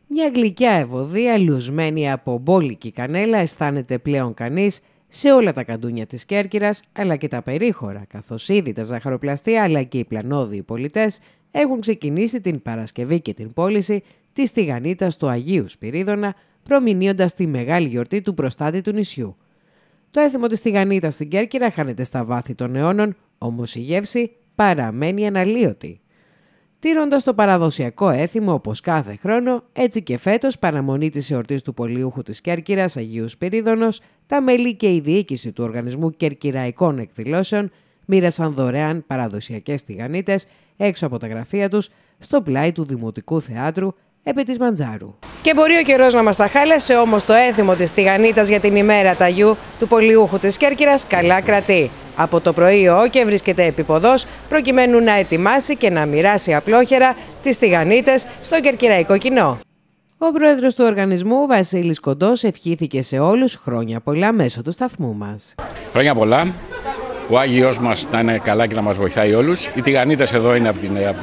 Μια γλυκιά ευωδία λουσμένη από μπόλικη κανέλα αισθάνεται πλέον κανείς σε όλα τα καντούνια της Κέρκυρας, αλλά και τα περίχωρα, καθώς ήδη τα ζαχαροπλαστεία αλλά και οι πλανόδιοι πολιτές έχουν ξεκινήσει την Παρασκευή και την πώληση της τηγανίτας του Αγίου Σπυρίδωνα, προμηνύοντας τη μεγάλη γιορτή του προστάτη του νησιού. Το έθιμο της τηγανίτας στην Κέρκυρα χάνεται στα βάθη των αιώνων, όμως η γεύση παραμένει αναλύωτη. Τήροντας το παραδοσιακό έθιμο όπως κάθε χρόνο, έτσι και φέτος, παραμονή της εορτής του Πολιούχου της Κέρκυρας Αγίου Σπυρίδωνος, τα μέλη και η διοίκηση του Οργανισμού Κερκυραϊκών Εκδηλώσεων μοίρασαν δωρεάν παραδοσιακές τηγανίτες έξω από τα γραφεία τους, στο πλάι του Δημοτικού Θεάτρου επί της Μαντζάρου. Και μπορεί ο καιρός να μας τα χάλασε, όμως το έθιμο της τηγανίτας για την ημέρα ταγιού του Πολιούχου της Κέρκυρας καλά κρατεί. Από το πρωί ο ΟΚΕ βρίσκεται επίποδος προκειμένου να ετοιμάσει και να μοιράσει απλόχερα τις τηγανίτες στο κερκυραϊκό κοινό. Ο πρόεδρος του οργανισμού, Βασίλης Κοντός, ευχήθηκε σε όλους χρόνια πολλά μέσω του σταθμού μας. Χρόνια πολλά. Ο Άγιος μας να είναι καλά και να μας βοηθάει όλους. Οι τηγανίτες εδώ είναι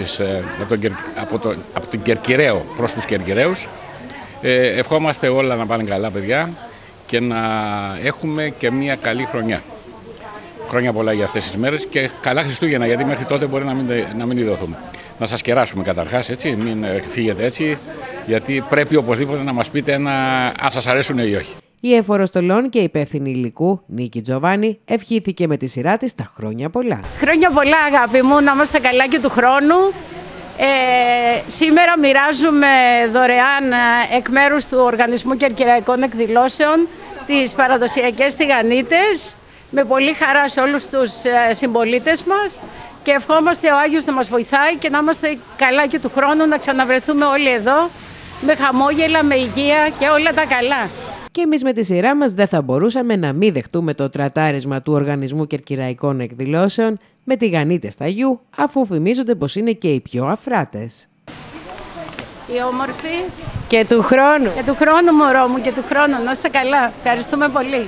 από τον Κερκυραίο προς τους Κερκυραίους. Ευχόμαστε όλα να πάνε καλά, παιδιά, και να έχουμε και μια καλή χρονιά. Χρόνια πολλά για αυτές τις μέρες και καλά Χριστούγεννα, γιατί μέχρι τότε μπορεί να μην ειδωθούμε. Να σας κεράσουμε καταρχάς, έτσι, μην φύγετε έτσι, γιατί πρέπει οπωσδήποτε να μας πείτε αν σας αρέσουν ή όχι. Η έφορος στολών και υπεύθυνη υλικού, Νίκη Τζοβάνη, ευχήθηκε με τη σειρά της τα χρόνια πολλά. Χρόνια πολλά, αγάπη μου, να είμαστε καλά και του χρόνου. Σήμερα μοιράζουμε δωρεάν εκ μέρους του Οργανισμού Κερκυραϊκών Εκδηλώσεων τις παραδοσιακές τηγανίτες, με πολύ χαρά σε όλους τους συμπολίτες μας, και ευχόμαστε ο Άγιος να μας βοηθάει και να είμαστε καλά και του χρόνου, να ξαναβρεθούμε όλοι εδώ με χαμόγελα, με υγεία και όλα τα καλά. Και εμείς με τη σειρά μας δεν θα μπορούσαμε να μην δεχτούμε το τρατάρισμα του Οργανισμού Κερκυραϊκών Εκδηλώσεων με τηγανίτες Αγιού, αφού φημίζονται πως είναι και οι πιο αφράτες. Η όμορφη Και του χρόνου. Και του χρόνου, μωρό μου, και του χρόνου. Να είστε καλά. Ευχαριστούμε πολύ.